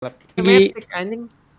Metik anjing.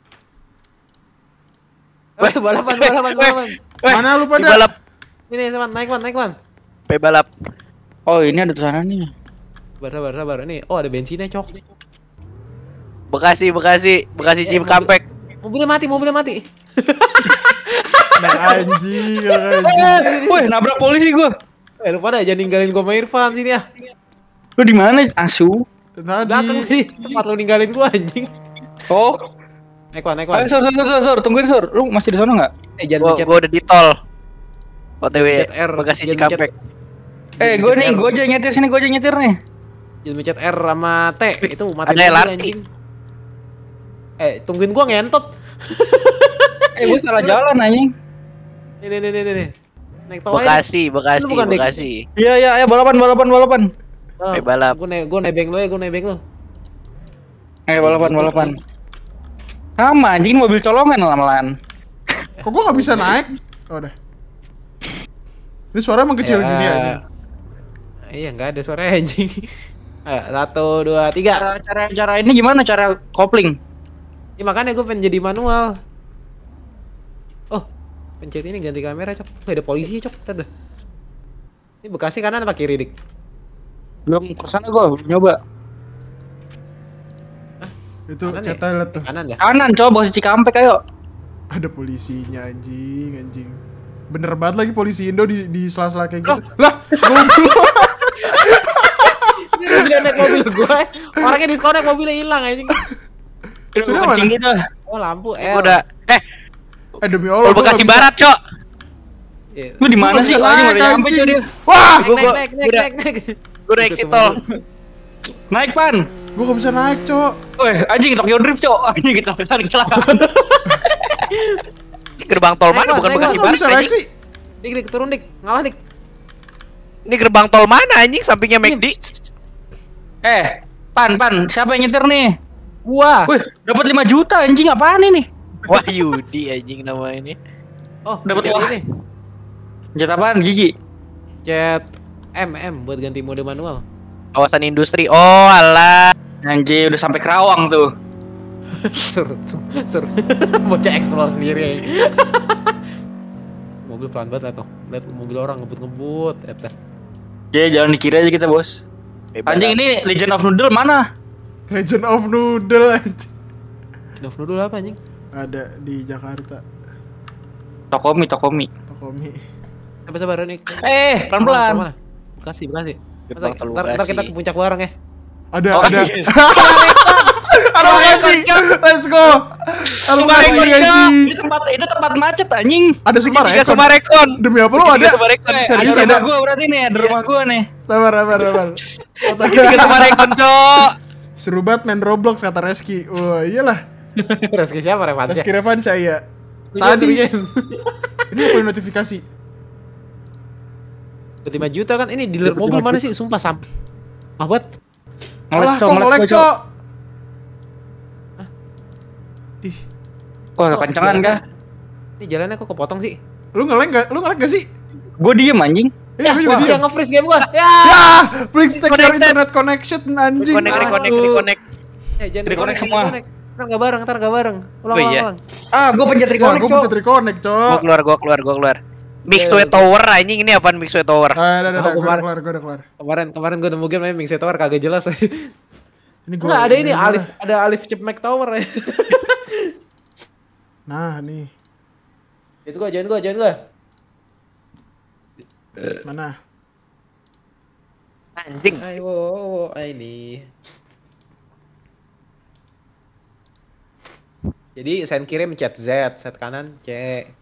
Balapan. Mana lu pada? Balap. Ini teman, naik man. Balap. Oh ini ada tulisannya nih. Sabar. Ini, oh ada bensinnya cok. Bekasi Cikampek. Mobilnya mati. Nah anjing. Woi nabrak polisi gua. Lu pada jangan ninggalin gua sama Irfan sini ya. Lu di mana Asu? Belakang Tadi. tadi tempat lu ninggalin gua anjing. Oh. Naik wan. Ayo Sor, tungguin Sor. Lu masih di sana enggak? Jangan pencet. Gua udah di tol. OTW Pencet R. Bekasi Jangan Cikampek. Gua aja nyetir sini, nih. Jangan pencet R sama T, itu mati Ada mobil, LRT. anjing. Tungguin gua ngentot. Gua salah jalan anjing. Nih. Naik tol aja. Bekasi. Iya, balapan. Oh, balap. Gua nebeng lu. Ayo balapan. Sama anjing mobil colongan lama-lama. Kok gua nggak bisa naik? Oh udah. Ini suara emang kecil gini aja. Iya nggak ada suara anjing. Ayo 1, 2, 3. Cara ini gimana cara kopling? Ya makanya gue pengen jadi manual. Oh, pencet ini ganti kamera cok. Ada polisi cok. Tadi. Ini Bekasi kanan apa kiri dik? Belum kesana gua nyoba. Itu Kanan ya? chat toilet tuh. Kanan dah. Kanan coba Bekasi Cikampek ayo. Ada polisinya anjing. Bener banget lagi polisi Indo di sela-sela kayak gitu. Lah, goblok. Ini udah naik mobil gue. Orangnya disconnect mobilnya hilang anjing. Sudah Kencing mana? gitu. Oh lampu Udah. Demi Allah. Tol gua Bekasi nggak bisa. Barat, Cok. Lu di mana sih? Naik, Anjing udah nyampe anjing. coy dia. Wah, Naik. Gua udah exit tol. Naik pan. gua nggak bisa naik, Cok. Woi, anjing Tokyo Drift, Cok. Anjing kita tarik kecelakaan. Gerbang tol mana? Naik, Bukan naik, Bekasi Gua nggak Barat bisa naik anjing. sih. Dik turun dik. Ngalah dik. Ini gerbang tol mana anjing? Sampingnya McD. Pan, siapa yang nyetir nih? Gua. Wih, dapat 5 juta anjing apaan ini? Wah, Yudi anjing nama ini. Oh, Dapat pencet wah. ini. Jet apaan? Gigi. Chat buat ganti mode manual. Kawasan industri. Oh, alah. Anjing udah sampai Kerawang tuh. Sur. Bocah explore sendiri ya. Mobil pelan banget atau lihat mobil orang ngebut eta. Oke, jalan di kiri aja kita, Bos. Anjing ini Legend of Noodle mana? Legend of Noodle anjing. Dov dulu apa anjing? Ada di Jakarta. Tokomi. Tokomi. Sabar nih. Pelan-pelan. Mana? Bekasi. Gerbang tol Ntar kita Bekasi. ke puncak bareng ya. Ada. Yes. Ada anjing. Let's go. Sumarekon, Anjing. Itu tempat macet anjing. Ada Tiga Sumarekon. Sumarekon. Demi apa lu ada? Sumarekon. Serius Ada ada? rumah gua berarti nih, ada rumah gua nih. Sabar. Tiga Sumarekon, Cok. Seru banget main Roblox kata Reski. Wah, iyalah. Reski siapa Revansa? Reski Revansa ya. Tadi Tadi ini apa notifikasi? 5 juta kan ini dealer 25 mobil mana juta. sih sumpah banget. Alah, kok ngelek, Cok? Ih, Wah, kekencangan kah? Ini jalannya kok kepotong sih? lu ngelek gak sih? Gua diem anjing. Iya, gua juga Wah, diam. yang nge-freeze game gua. Ya. Ya, please check your Connected. internet connection anjing. Reconnect. Jangan Reconnect semua. Ntar enggak bareng. Ulang. Oh, iya. Gua pencet Wah, reconnect, gua Cok. pencet reconnect, Cok. Gua keluar. Mixway Tower anjing ini apaan Mixway Tower? Udah, Aku gua kemarin- udah keluar. Kemarin gua nemu game namanya Mixed Tower kagak jelas. Ini gua Enggak ada ini Alif Chipmack Tower ya. Nah, nih. Jangan gua. Mana? Anjing. Ayo, ini. Jadi sen kiri mencet Z, set kanan C.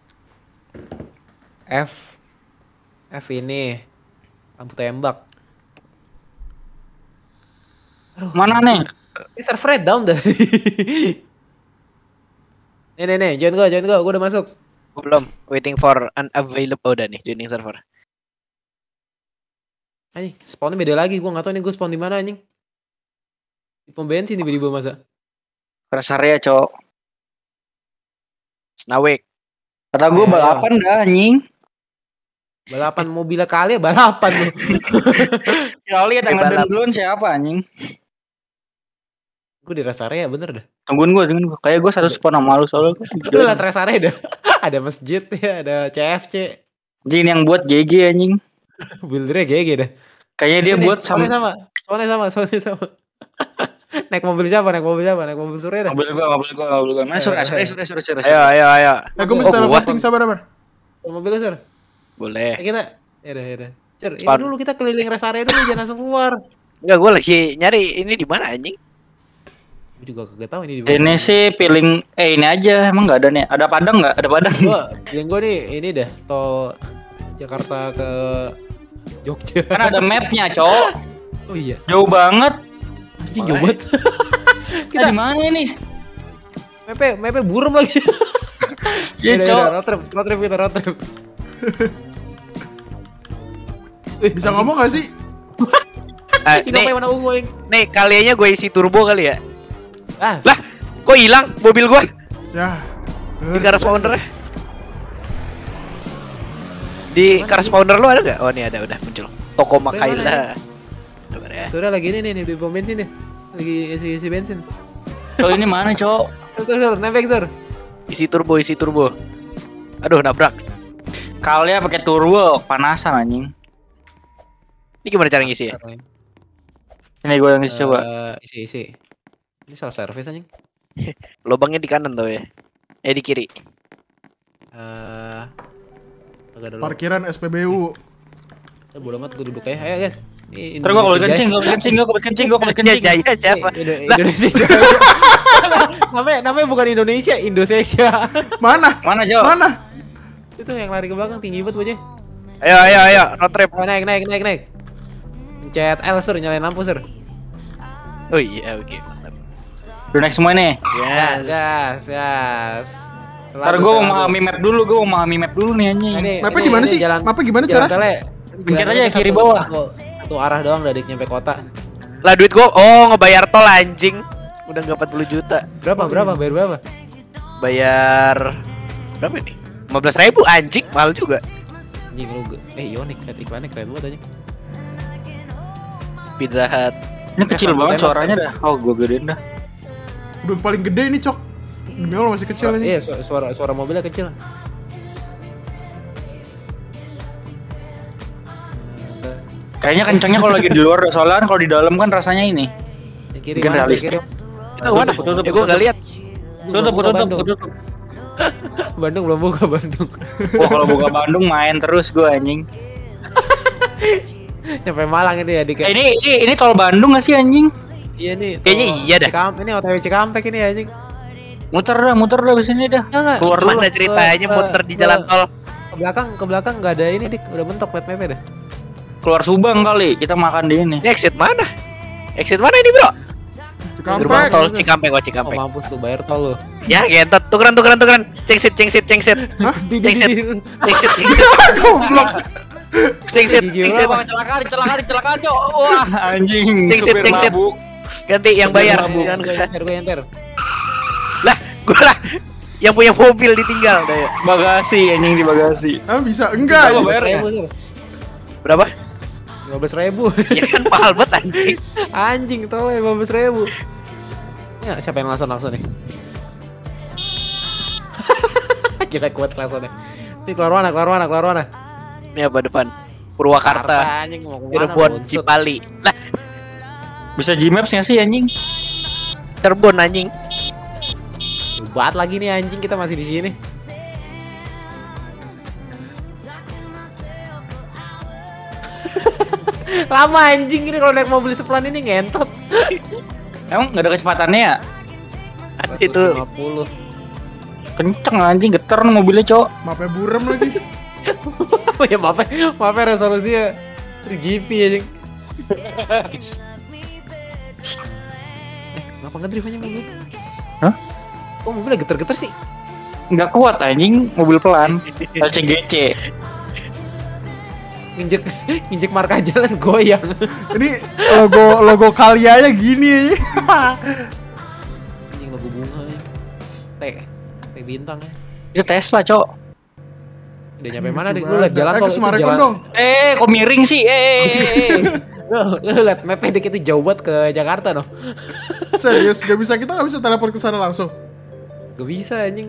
F ini lampu tembak. Mana nih? Ini servernya down dah. Nih, join gua udah masuk. Belum. Waiting for unavailable udah nih joining server. Anjing, spawnnya beda lagi, gua nggak tahu nih gua spawn di mana anjing. Di pom bensin tiba-tiba masa. Rest area, Cok. Snawek. Kata gua balapan dah anjing. Balapan mobilnya kali ya balapan lu. Ya lihat yang Balap. ngedon duluan siapa anjing? Gue di rest area bener dah. Tungguin gua. Kayak gua satu spawn sama lu soalnya. Udah lah rest area dah. Ada masjid ya, ada CFC. Anjing yang buat GG anjing. Buildernya GG dah. Kayaknya dia buat soalnya sama. Naik mobil siapa? Naik mobil Surya dah. mobil gua. Mana Sur? Ayo. Gue mesti teleporting, sabar. Mobil lu Sur. Boleh. Kita ya udah. Sur, ini Spar. dulu kita keliling rest area dulu jangan langsung keluar. Enggak, gue lagi nyari ini di mana anjing? Gue juga kagak tahu ini di mana. Ini sih feeling ini aja emang nggak ada nih. Ada Padang nggak? Ada Padang. Gue nih ini dah tol Jakarta ke Jogja. Kan ada mapnya, Cok. Oh iya. Jauh banget. Anjing jauh banget. Kita di mana nih? Mapnya burem lagi. Iya, Yaudah, Cok. road trip. Bisa ngomong gak sih? Ini Nih, mana ungu yang? nih kaliannya gue isi turbo kali ya. Ah, Lah, kok hilang mobil gue? Ya. Di car spawner. Di car spawner lu ada nggak? Oh, nih ada, udah muncul. Toko Makaila. Coba ya. Surya lagi ini nih di pom bensin nih. Lagi isi bensin. Cok ini mana, Cok? Sur, nebeng Sur. Isi turbo. Aduh, nabrak. Kalian pakai turbo, panasan anjing. Ini gimana cara ngisi ya? Ini gue yang isi coba. Isi. Ini self service anjing. Lubangnya di kanan tuh ya. Di kiri. Agak dulu. Parkiran SPBU. Bodo amat gue duduk aja. Ayo guys. Ini Ntar gue kalau kencing, gue kencing. Ya, siapa? Indonesia. namanya bukan Indonesia. Mana? Mana, Cok? Mana? Itu yang lari ke belakang tinggi banget bocah. Ayo, road trip. Oh, naik. Pencet L Sur, nyalain lampu Sur. Oh iya, oke, mantap. Udah naik semua nih. Yes. Gas. Ntar gue mau memahami map dulu nih anjing. Mapnya di mana sih? Mapnya gimana cara? Pencet aja kiri bawah. Satu arah doang dari nyampe kota. Lah duit gua, ngebayar tol anjing. Udah nggak 40 juta. Bayar berapa? Bayar berapa nih? 15.000 anjing, mahal juga. Anjing lu. Yonik, iklannya keren banget anjing. Pizza Hut. Ini kecil banget suaranya dah. Oh, gue gedein dah. Udah paling gede ini, Cok. Demi Allah masih kecil aja. Iya, suara mobilnya kecil. Kayaknya kencengnya kalau lagi di luar, soalnya kan kalau di dalam kan rasanya ini. Yang kiri Mungkin mana? realistik. Kiri. Itu mana? Ya gua nggak lihat. Tutup. Bandung belum buka Bandung. Wah, kalau buka Bandung main terus gue anjing. Nyampe Malang ini ya di Ini tol Bandung gak sih anjing? Iya nih. Kayaknya iya dah. Ini OTW Cikampek ini anjing. Muter dah abis ini dah. Enggak. Keluar mana ceritanya muter di jalan tol? Ke belakang enggak ada ini dik, udah mentok map-mapnya dah. Keluar Subang kali, kita makan di ini. Ini exit mana? Exit mana ini, Bro? Gerbang Cikampek. tol Cikampek, Oh Cikampek. mampus tuh bayar tol lu. Ya, gentot. Tukeran. Cengsit. Cengsit. Goblok. Cengsit. Kecelakaan, Cok. Wah, anjing. Cengsit. mabuk. Ganti yang bayar. Gue Jangan enter. lah, gua lah yang punya mobil ditinggal dah ya. Bagasi, anjing di bagasi. Bisa? Enggak. Berapa bayar ya? Berapa? 15.000. Ya kan mahal banget anjing. Anjing tol 15.000. Ya siapa yang langsung nih? Kita kuat langsungnya. Ini keluar mana? Ini apa depan? Purwakarta, Anjing mau kemana? Cirebon, Bonsut. Cipali. Lah, Bisa Gmaps gak sih anjing? Cirebon anjing. Buat lagi nih anjing kita masih di sini. Lama anjing ini kalau naik mobil sepelan ini ngentot. Emang gak ada kecepatannya ya? Itu 150. Kenceng anjing, geter nih mobilnya, Cok. Mapnya burem lagi. Oh ya maafnya resolusinya 3GP anjing. Ngapa ngedrift aja mobil? Hah? Kok mobilnya geter-geter sih? Nggak kuat anjing, mobil pelan. LCGC. Nginjek marka jalan goyang. Ini logo Kalianya gini. Anjing logo bunga ya. T bintang ya. Itu Tesla, Cok. Udah nyampe mana Lucu nih? Lu liat banget. jalan tol Ke itu Sumarekon jalan. dong. Kok miring sih? Lu liat mapnya dikit itu jauh banget ke Jakarta noh. Serius, kita gak bisa teleport ke sana langsung. Gak bisa anjing.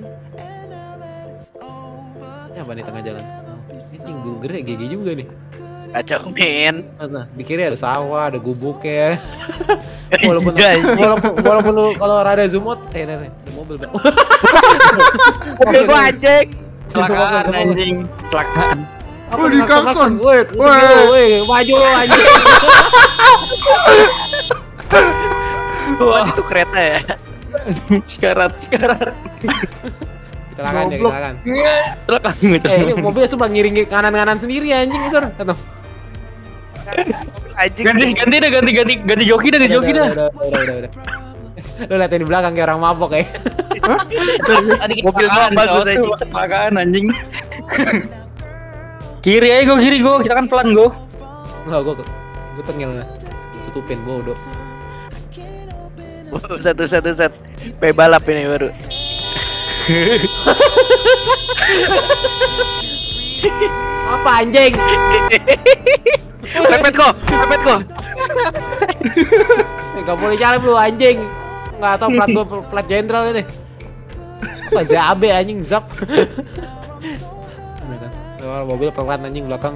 Ini apa nih tengah jalan? Anjing bulgernya GG juga nih. Kacau men. Nah, di kiri ada sawah, ada gubuknya. Walaupun Iya, anjing. walaupun lu kalau rada zoom out, ada mobil. Mobil gua anjing. Kecelakaan anjing. Kecelakaan. Oh, di klakson. Woi, maju lu anjing. Wah, itu kereta ya. Sekarat. Kecelakaan deh, Goblok. kecelakaan. Kecelakaan gitu. Ini mobilnya sumpah ngiring kanan-kanan sendiri anjing, Sur. Tuh. Anjing. Ganti joki dah. Udah. Lu liatin di belakang kayak orang mabok ya. Serius. Mobil gua bagus anjing. Kecelakaan anjing. Kiri aja kiri gua. Kita kan pelan gua. Enggak, gua tengil lah. Tutupin bodoh. Satu. Balap ini baru. Apa anjing? Pepet kok. Enggak boleh jalan lu anjing. Enggak tahu plat gua plat jenderal ini. Apa ZAB anjing zap. Mobil pelan anjing belakang.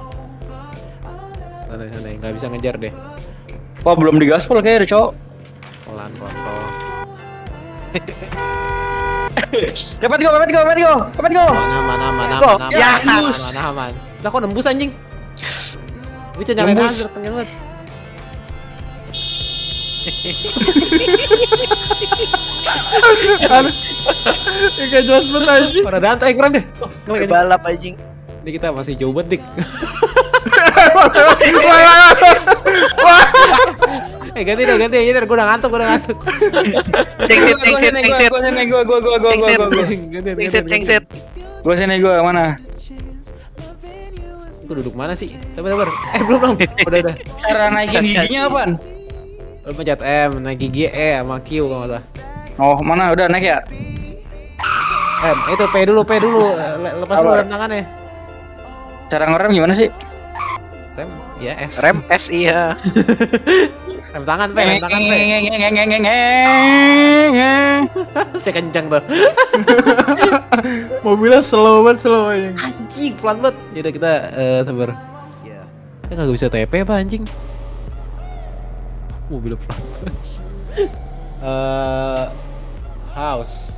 Sana enggak bisa ngejar deh. Wah, belum digaspol kayaknya, Cok. Pelan. Dapat go. Mana. Ya, Mana aman. Lah kok nembus anjing? Ini cuma nyalain Nembus. hazard pengen banget. Gak jelas banget anjing. Pada dantai keren deh. Ngeliat ini. balap anjing. Ini kita masih jauh banget dik. Ganti aja gue udah ngantuk. Cengset. Gua sini gua mana? Gue duduk mana sih? Sabar. Belum. Udah. Cara naikin giginya apaan? Lu pencet M, naik gigi E sama Q kalau nggak salah. Oh, mana udah naik ya? M, itu P dulu. Lepas dulu rem tangannya. Cara ngerem gimana sih? Rem, ya S. Rem S iya. Rem tangan P. Saya kencang tuh. Mobilnya slow banget anjing. Anjing, pelan banget. Yaudah kita sabar. Kita nggak bisa TP apa anjing? Mobil pelan. House.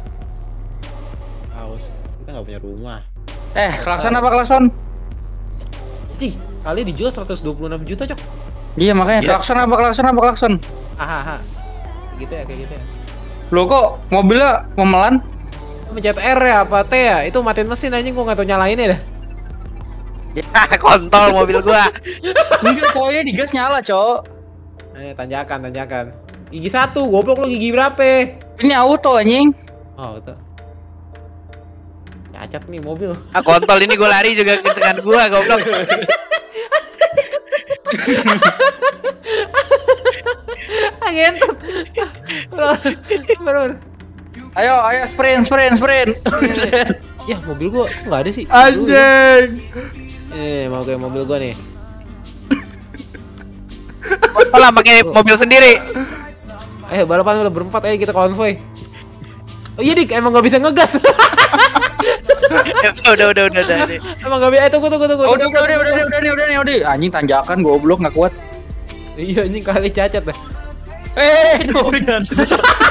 Kita nggak punya rumah. Klakson apa klakson? Ih, kali dijual 126 juta, Cok. Iya, makanya klakson apa klakson? Hahaha. Gitu ya, kayak gitu ya. Loh kok mobilnya memelan? Mencet R ya apa T ya? Itu matiin mesin anjing, gua nggak tahu nyalainnya dah. Ya, kontol mobil gua. Enggak, pokoknya di gas nyala, Cok. Tanjakan. Gigi 1, goblok lu gigi berapa? Ini auto anjing. Oh, itu. Cacat nih mobil. Kontol ini gua lari juga kencengan gua goblok. Ngentot. Bener. Ayo sprint. Ya, mobil gua nggak ada sih. Anjing. Mau kayak mobil gua nih. Kontol lah pakai mobil sendiri. Ayo balapan udah berempat, ayo kita konvoy. Oh iya dik, emang nggak bisa ngegas. Udah. Emang nggak bisa. Tunggu. Udah. Anjing tanjakan goblok nggak kuat. Iya anjing kali cacat dah. Jangan sebut.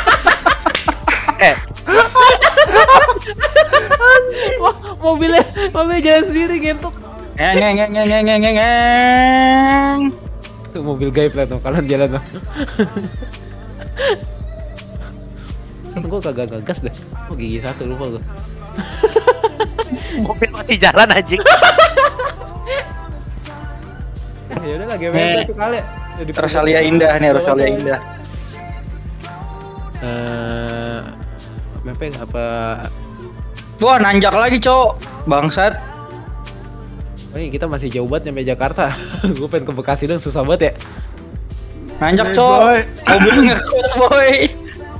Wah, mobilnya jalan sendiri gentok. Ngeng. Tuh mobil gaib lah tuh kalian jalan tuh. Gue kagak ngegas dah. Oh gigi 1 lupa gue. Mobil masih jalan anjing. Ya udah lah game satu kali. Rosalia Indah nih, Rosalia Indah. Mepeng apa? Wah, nanjak lagi, Cok. Bangsat. Oh, ini kita masih jauh banget nyampe Jakarta. Gue pengen ke Bekasi dong, susah banget ya. Nanjak, Hey, Cok. boy. Mobil nggak kuat, boy.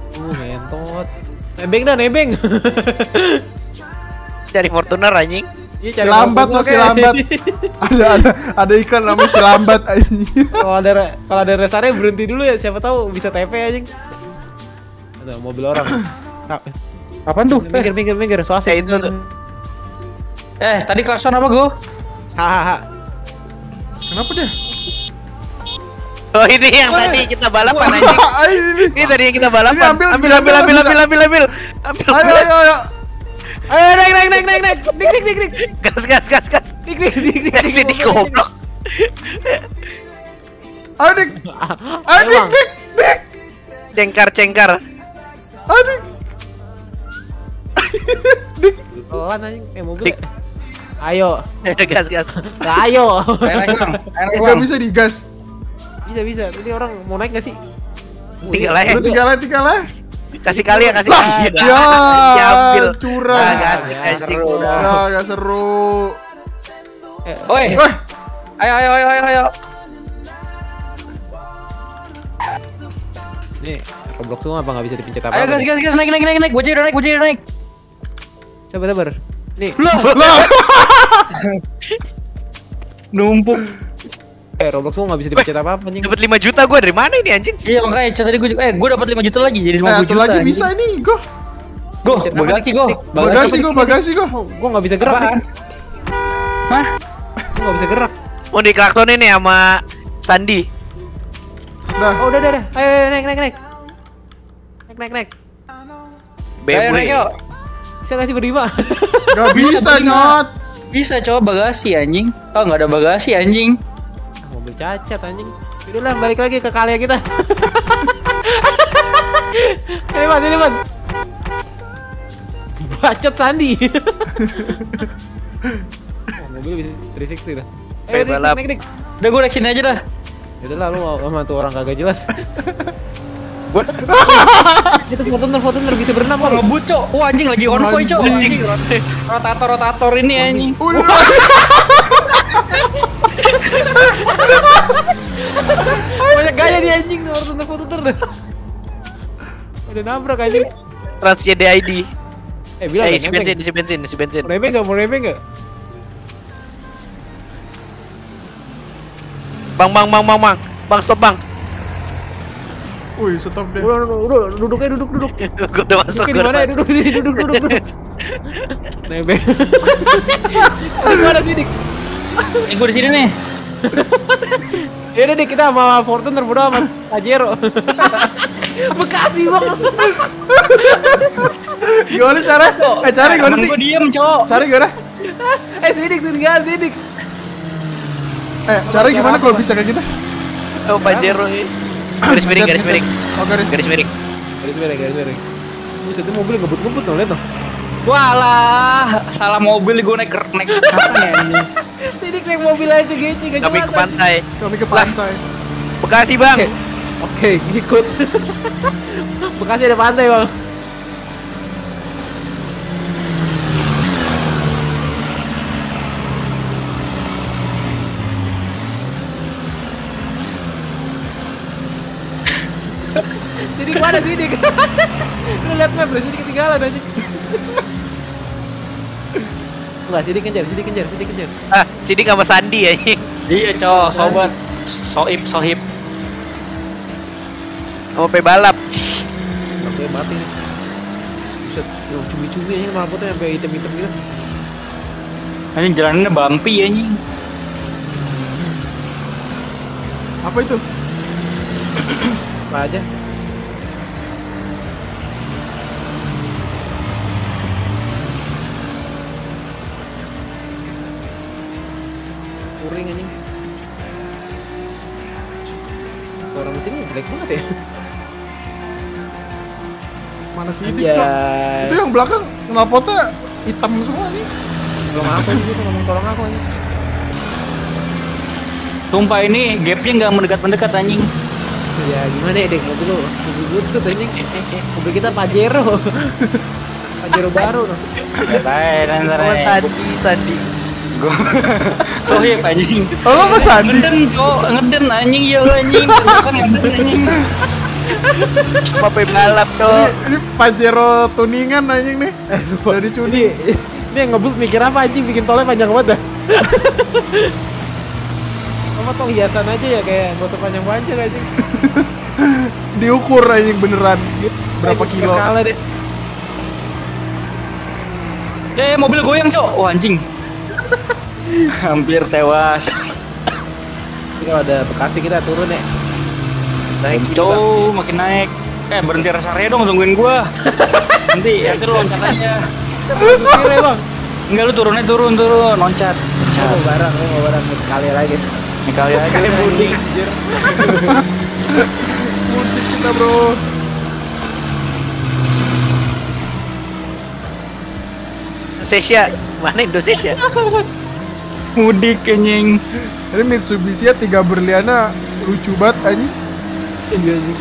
Ngentot. Nebeng. Dari Fortuner anjing. Iya, Si cari lambat mobil no, si oke. lambat. Ada iklan namanya si lambat anjing. Kalau ada rest area berhenti dulu ya, siapa tahu bisa TP anjing. Ada mobil orang. Apaan tuh? Minggir, so asik. Itu tuh. Tadi klakson apa gua? Hahaha. Kenapa dia? Oh ini yang tadi kita balapan anjing. Ini tadi yang kita balapan. Ini ambil. Ambil. Ayo. Ayo naik. Dik. Gas. Dik. Dari sini goblok. Ayo dik. Emang. Cengkar. Adik. Pelan anjing, mobil. Dik. Ayo. Gas. Nah, ayo. Naik bang. Enggak bisa digas. Bisa. Ini orang mau naik gak sih? Tinggal aja. Lu tiga lah. Kasih kali ya. Ya, Diambil. curang. Nah, gas Ya, anjing. seru. Ya, gak seru. Oi. Wah, Ayo. Nih, Roblox tuh apa nggak bisa dipencet apa? Ayo gas naik. Bocil naik. Sabar. Nih, lah. Numpuk. Roblox tuh nggak bisa dipencet apa anjing. Dapat 5 juta gua dari mana ini anjing? Iya makanya tadi gua dapat 5 juta lagi jadi 50 Satu juta. lagi bisa ini, go. Go, bagasi go. Gua nggak bisa gerak. Apaan? Nih. Hah? Gua nggak bisa gerak. Mau diklakson ini sama Sandi. Nah, Oh udah. Ayo naik. Naik. Ayo, BMW. yuk. Bisa nggak sih berdua? gak bisa nyot. Bisa coba bagasi anjing. Oh nggak ada bagasi anjing. Mobil cacat anjing. Udahlah balik lagi ke Kalia kita. Ini man. Bacot Sandi. Mobil bisa 360 dah. Ayo, balap. Naik. Udah gue naik sini aja dah. Udah lah lu mau sama tuh orang kagak jelas. Itu Fortuner bisa berenang Wah kok. ngebut cok. Wah anjing lagi on void cok. Anjing. Anjing. Rotator ini anjing. Udah. Banyak gaya dia anjing Fortuner. Udah nabrak anjing. Trans JDID. Bilang Isi bensin. Mau nebeng enggak? Bang. Bang, stop bang. Wih, stop deh. Udah, duduk. Gua udah masuk. Duduk di mana ya? Duduk sini, duduk. Nebeng. Di mana sih, Dik? Ini gue di sini nih. Ya udah Dik, kita sama Fortuner bodo amat. Pajero. Bekasi banget. Gimana cara? Cari gimana sih? Gue diem cok. Cari gimana? Sidik, Sidik. Cara gimana kalau bisa kayak gitu? Oh, Pajero ini. Garis miring. Oh, garis. Garis miring. Garis miring. Buset, itu mobil ngebut-ngebut tuh, lihat tuh. Walah, salah mobil gue naik kapan ya ini? Sidik naik mobil aja gece, gak Kami jelas. ke pantai. Kami ke pantai. Bekasi bang. Oke, ikut. Bekasi ada pantai, Bang. Sidik mana Sidik? Lu lihat map, bro, Sidik ketinggalan aja. Enggak, Sidik kejar. Sidik sama Sandi ya. Iya cok, sobat. Sohib. Sama pebalap. Oke, mati nih. Buset, cumi-cumi aja knalpotnya sampai hitam-hitam gitu. Anjing jalanannya bumpy anjing. Apa itu? Apa aja? Kuring anjing. Suara mesinnya jelek banget ya. Mana sih Dik, Cok? Itu yang belakang knalpotnya hitam semua nih. Tolong aku gitu, tolong aku anjing. Sumpah ini gapnya nggak mendekat anjing. Ya gimana ya Dek, mobil butut anjing. Mobil kita Pajero. Pajero baru loh. Ntar Sama Sandi. Gue sohib anjing. Oh, lo apa Sandi? Ngeden anjing ya anjing. Kan ngeden anjing. Sama pebalap tuh. Ini Pajero tuningan anjing nih. Sumpah. Udah dicuri. Ini yang ngebut mikir apa anjing, bikin tolnya panjang banget dah. Sama tol hiasan aja ya, kayak gak usah panjang-panjang anjing. Diukur anjing beneran. Berapa kilo? Skala deh. Mobil goyang, Cok. Oh, anjing. Hampir tewas. Ini kalau ada Bekasi kita turun ya. Naik Cok, makin naik. Berhenti rest area dong, tungguin gua. Nanti lu loncat aja. Kita turun ke kiri bang. Enggak, lu turun, loncat. Mau barang kali lagi. Ini kali aja. Kayak mudik. Mudik kita bro. Indonesia, mana Indonesia? Mudik anjing. Ini Mitsubishi 3 berliana lucu banget anjing. Iya anjing.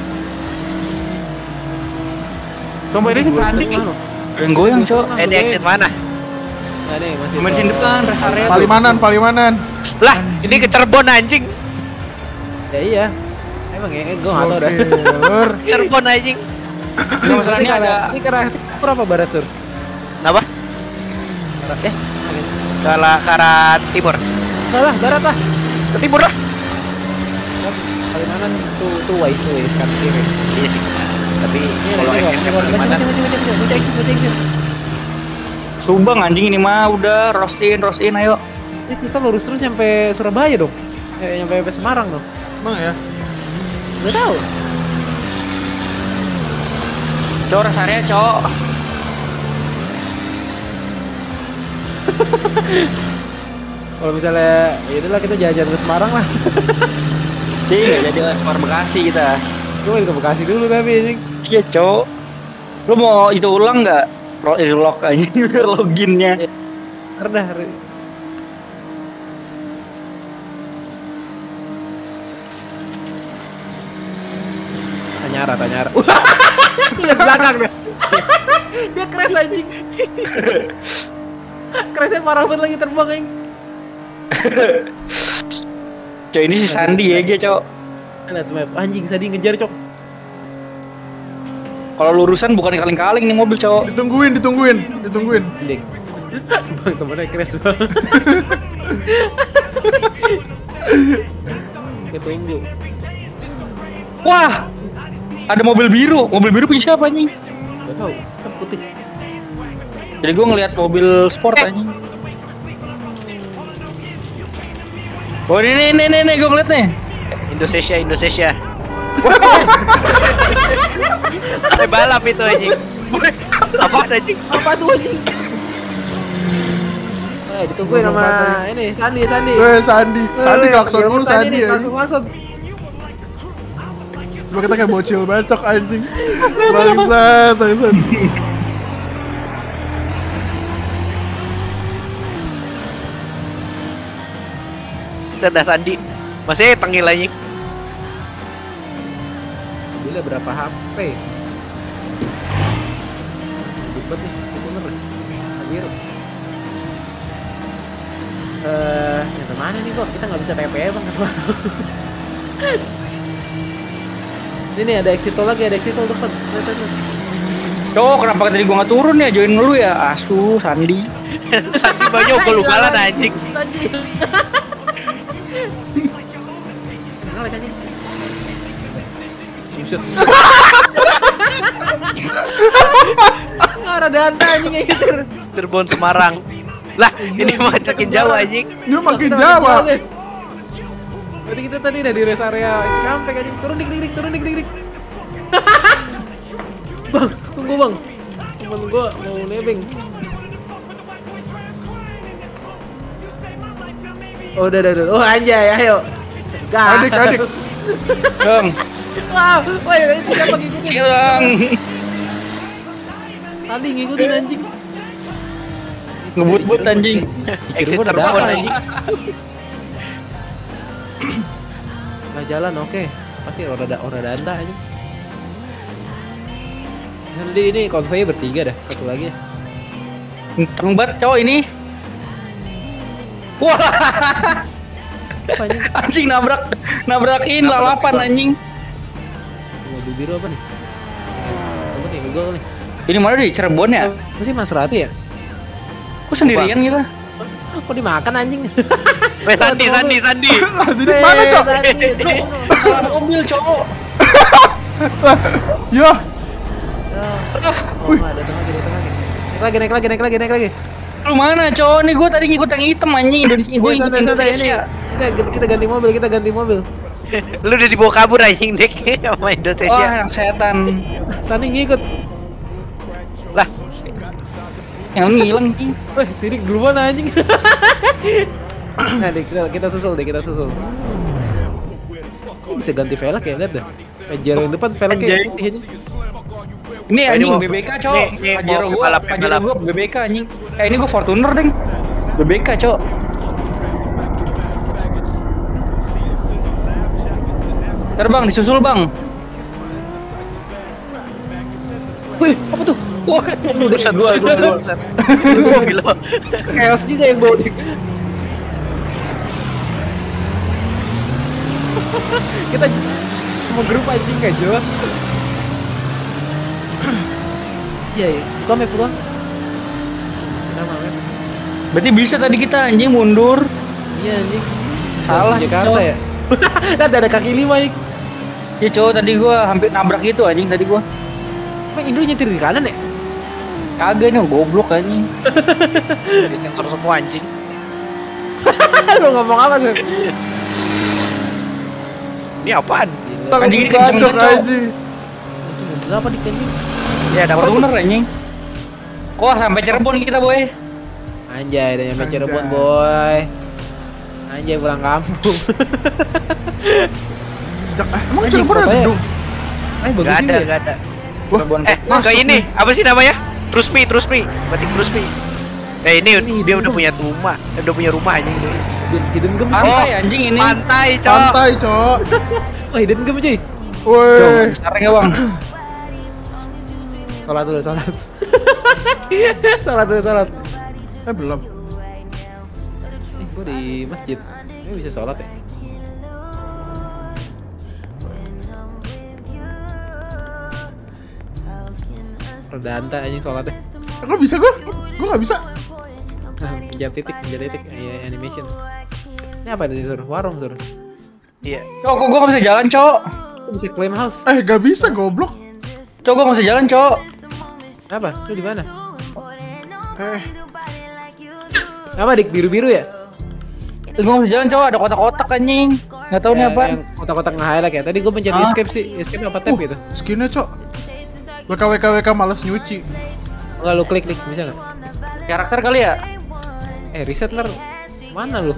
Coba ini tadi yang goyang, Cok. Ini exit mana? Nah nih masih Bensin depan, rest area. Palimanan. Lah, ini ke Cirebon anjing. Ya iya. Emang ya, gue nggak tahu dah. Lur. Cirebon anjing. Nggak, masalahnya ada. Ini ke arah timur apa barat sur? Kenapa? Barat ya? Ke arah timur. Salah, barat lah. Ke timur lah. Palimanan tuh wise kan kiri. Iya sih. Tapi Ini kalau lagi, exitnya Bang. Palimanan. Baca exit. Subang anjing ini mah udah roast in ayo. Ini kita lurus terus sampai Surabaya dong. Sampai Semarang dong. Emang ya? Nggak tahu. Cok, rest area, Cok. Kalau misalnya ya itulah kita jalan-jalan ke Semarang lah. Cing, nggak jadi keluar Bekasi kita. Gue ke Bekasi dulu tapi anjing. Iya, Cok. Lu mau itu ulang nggak? Log aja loginnya. Rendah. Tanyara. Lihat belakang deh. Dia crash anjing. Crashnya parah banget lagi terbang anjing. Cok, ini si Sandi ya, Cok. Lihat map anjing Sandi ngejar cok. Kalau lurusan bukan kaleng-kaleng nih mobil, Cok. Ditungguin. Mending. Bang temennya crash bang. Ketunggu. Wah, ada mobil biru. Mobil biru punya siapa anjing? Gak tau. Kan putih. Jadi gue ngeliat mobil sport anjing. Oh ini gue ngeliat nih. Indonesia. Balap itu anjing. Apa anjing? Apa tuh anjing? Ditungguin sama ini Sandi. Sandi klakson mulu Sandi anjing. Klakson. Coba kita kayak bocil bacok anjing. Bangsat. Cerdas Sandi. Masih tengil anjing. Gila berapa HP? Ribet nih, bener. Biru. Yang mana nih kok? Kita nggak bisa TPE bang ke Semarang. Ini ada exit tol lagi, depan. Lihat. Cok, kenapa tadi gue nggak turun ya? Join dulu ya, asu Sandi. Sandi banyak ugal-ugalan anjing. Shoot. Ada danta anjing gitu. Cirebon Semarang. Lah, ini makin jauh anjing. Ini makin Jawa. Berarti kita tadi udah di rest area sampai anjing. Turun dik. Bang, tunggu bang. Temen gua mau nebeng. Oh, udah. Oh, anjay, ayo. Gas. Adik. Bang, Wah, itu siapa ngikutin? Cilang. Tadi ngikutin anjing. Ngebut-but anjing. Exit Cirebon ada Cirebon apa, anjing. Nggak jalan, oke. Pasti roda danta aja. Nanti ini konvoy bertiga dah, satu lagi. Kenceng banget, Cok ini. Wah, Apa anjing? anjing nabrakin lalapan anjing. Mobil biru apa nih? Apa nih? Google nih. Ini mana di Cirebon ya? Apa sih Maserati ya? Kok sendirian gitu? Kok dimakan anjing? Weh Sandi. Lah sini mana cok? Salah mobil, cowok. Yo. Oh, datang lagi. Naik lagi. Lu mana, cowok? Nih gua tadi ngikut yang hitam anjing Indonesia. Gua ikut Santai, Indonesia. Kita ganti mobil. Lu udah dibawa kabur anjing dek sama Wah, Indonesia. anak setan. Sani ngikut. Lah, Yang lu ngilang anjing. Weh, Sidik duluan anjing. Nah, kita susul. Bisa ganti velg ya, lihat dah. Pajero yang depan velgnya Anjay. putih aja. Ini anjing mau- BBK, cowok. nih, Pajero mau gua balap. BBK anjing. Ini gua Fortuner, Deng. BBK, cowok. Terbang disusul, Bang. Wih, apa tuh? Wah, buset. gua. Buset. Mobil lo. Chaos juga yang bawa dik. Kita mau grup anjing gak jelas. Iya, buka map. Sama map. Berarti bisa tadi kita anjing mundur. Iya anjing. Salah, Jakarta cowok. ya. Ada kaki lima ik. Ya cowok tadi gua hampir nabrak gitu anjing tadi gua. Emang Indo nyetir di kanan ya? Kagak nih goblok anjing. Di sensor semua anjing. Lu ngomong apa tuh? Ini apaan? Anjing ini Kacau, kenceng banget, Cok. anjing. Mobil apa dik anjing? Ya dapat. Fortuner anjing. Kok sampai Cirebon kita, boy. Anjay, udah nyampe Anjay. Cirebon boy. Anjay pulang kampung. Sejak emang Anjing, Cirebon ada bapaknya. gedung? Bagus Gak juga ya. ada. Wah, Cirebon. Ke ini apa sih namanya? Trusmi. Batik Trusmi. Ini dia udah punya rumah anjing dulu. Hidden gem. Pantai anjing ini. Pantai, cok. pantai cok. Oh, hidden gem cuy. Woi. Sekarang ya, Bang. Salat dulu. Salat. Belum. Gua di masjid. Ini bisa salat ya? Redanta anjing salatnya. Kok bisa gua? Gua nggak bisa. Pencet titik, ya, animation. Ini apa nih sur? Warung sur. Iya. Cok, kok gua gak bisa jalan, Cok. Kok bisa claim house? Gak bisa goblok. Cok, gua gak bisa jalan, Cok. Apa? Lu di mana? Eh, Apa dik biru-biru ya? Gua gak bisa jalan, Cok. Ada kotak-kotak anjing. Gak tahu nih apa. Yang kotak-kotak nge-highlight ya. Tadi gua pencet Hah? escape sih. Escape apa tab gitu? skinnya cok. WKWKWK males nyuci. Enggak lu klik bisa nggak? Karakter kali ya? Reset ntar mana lu?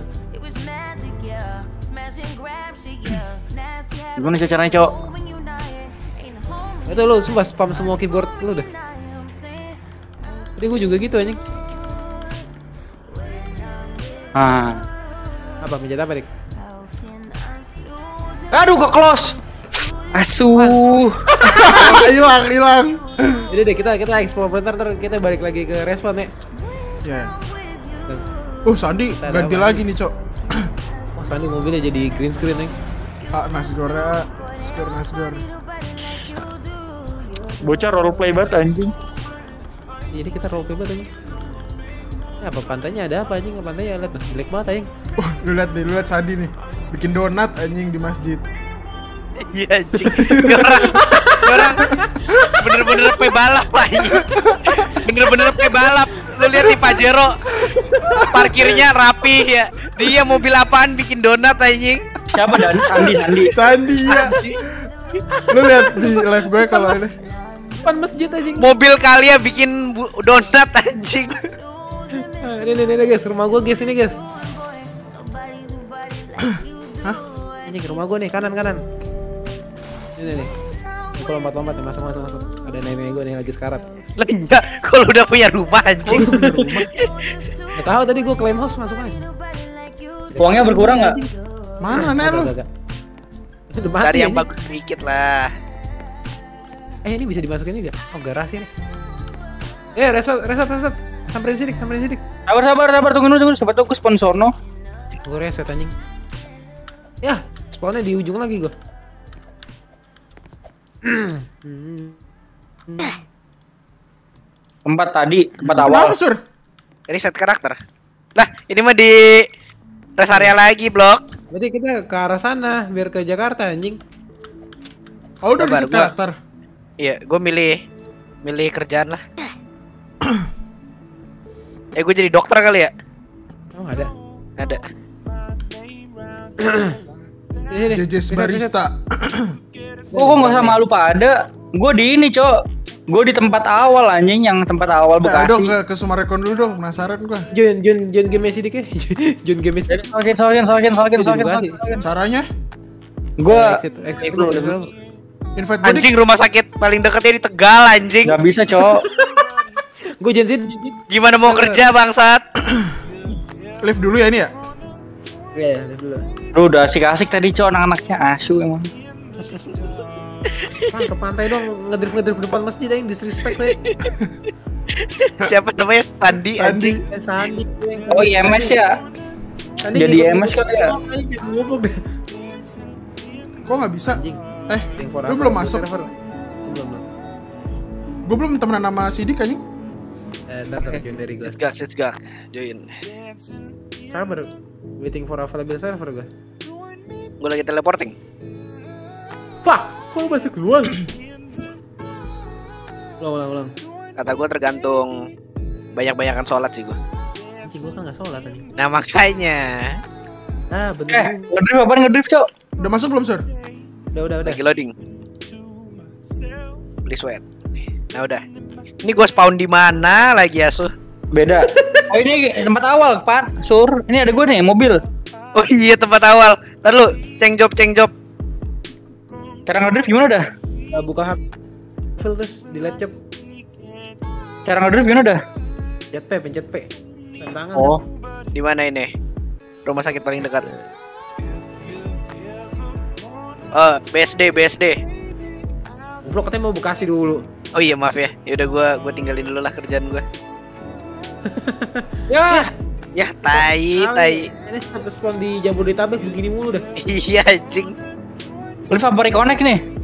Gimana caranya, Cok? Itu lu sumpah spam semua keyboard lu dah. Tadi gua juga gitu anjing. Ah. Apa pencet apa dik? Aduh, ke close. Asuh. Hilang. Jadi deh kita explore bentar ntar kita balik lagi ke respon ya. Ya. Dan, Sandi Kita ganti ada apa lagi nih cok. oh Sandi mobilnya jadi green screen nih. Nasgor. Bocah roleplay banget anjing. Jadi kita roleplay banget anjing. Ini apa pantainya ada apa anjing? Pantainya lihat jelek banget anjing. Lu lihat Sandi nih. Bikin donat anjing di masjid. Iya anjing. Orang bener-bener pebalap lah ini. Bener-bener pebalap. Lu lihat di Pajero. Parkirnya rapi ya. Dia mobil apaan bikin donat anjing. Siapa dan Sandi? Sandi ya. Lu lihat di live gue kalau ini. Depan masjid anjing. Mobil kalian bikin donat anjing. Ini guys, rumah gua guys ini guys. Hah? Anjing rumah gua nih kanan. Ini nih. Aku lompat nih masuk. Ada nenek gua nih lagi sekarat. Lah enggak, kalau udah punya rumah anjing. Gak tahu tadi gua claim house masuk aja. Uangnya berkurang nggak? Mana nih lu? Gak. Udah mati Cari yang anjing. bagus sedikit lah. Ini bisa dimasukin juga. Oh garasi nih. Reset. Samperin sidik. Sabar, tunggu dulu. Sobat aku sponsor no. Gua reset anjing. Ya, spawnnya di ujung lagi gua. Tempat awal. Kenapa sur? Reset karakter. Lah, ini mah di rest area lagi, Blok. Berarti kita ke arah sana biar ke Jakarta anjing. Oh, udah Sabar, reset gua- karakter. Iya, gue milih kerjaan lah. Gue jadi dokter kali ya? Oh, ada. Ada. Sini, JJ's reset, reset. barista. Oh, kok nggak sama lu pada? Gue di ini, Cok. Gue di tempat awal anjing, yang tempat awal Nah, dong Bekasi. ke Sumarekon dulu dong, penasaran gua. Jun game sidik ya. Jun game sidik. Sokin. Caranya Gue Exit dulu. invite gue Anjing, rumah sakit paling deketnya di Tegal, anjing. nggak bisa, Cok. Gue Jensin. Gimana mau kerja, bangsat? live dulu ya ini ya. Iya, lihat dulu. Lu udah asik-asik tadi, Cok, anak-anaknya asu emang. Pan ke pantai dong, ngedrift depan masjid aja, disrespect deh. Siapa namanya? Sandi, anjing. Sandi. Sandi. Oh, IMS ya? Sandi Jadi ngikut- MS kali ya? Ngikut deh. Kok nggak bisa? Anjing. Yang Lu belum masuk. Belum. Gue belum temenan sama Sidik anjing. Ntar join dari gue. Sesgak. Join. Sabar. Waiting for available server gue. Gue lagi teleporting. Fuck, kok masih keluar? Ulang. Kata gue tergantung banyak-banyakan sholat sih gue. Anjing gue kan nggak sholat tadi. Nah makanya Bener. Ngedrift apaan ngedrift, Cok? Udah masuk belum, Sur? Udah. lagi loading. Beli sweat. Nah udah. Ini gue spawn di mana lagi asuh? Beda. Oh, ini tempat awal, Pak. Sur, ini ada gue nih, mobil. Oh iya tempat awal. Ntar lu ceng job. Cara ngedrift gimana dah? Buka hard filters di laptop. Cara ngedrift gimana dah? Pencet P. Rem tangan. Oh, Di mana ini? Rumah sakit paling dekat. BSD. Blok katanya mau Bekasi dulu. Oh iya maaf ya. Yaudah gue tinggalin dulu lah kerjaan gue. Ya. Ya tai. Ini sampai spawn di Jabodetabek begini mulu dah. Iya anjing. lu favorit connect nih.